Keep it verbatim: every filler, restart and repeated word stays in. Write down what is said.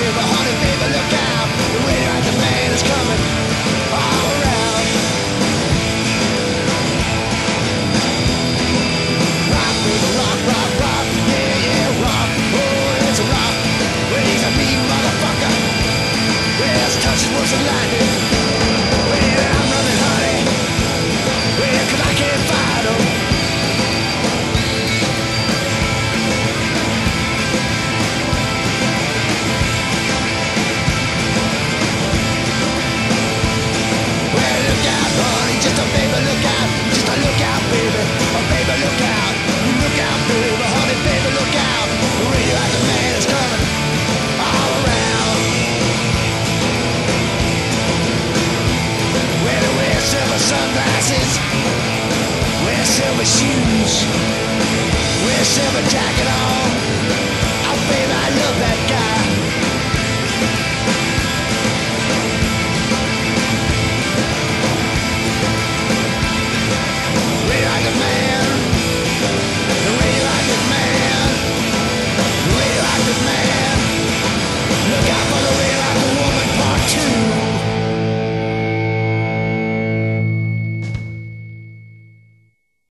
baby, honey, baby, look out. The winter and the pain is coming all around. Rock, baby, rock, rock, rock, yeah, yeah, rock. Oh, it's a rock. Well, he's a mean motherfucker. Well, his touches was a lightning. Well, I'm running, honey. Well, 'cause I can't fight him. Well, look out, honey, just a baby, look out. Just a look out, baby. Oh, baby, look out.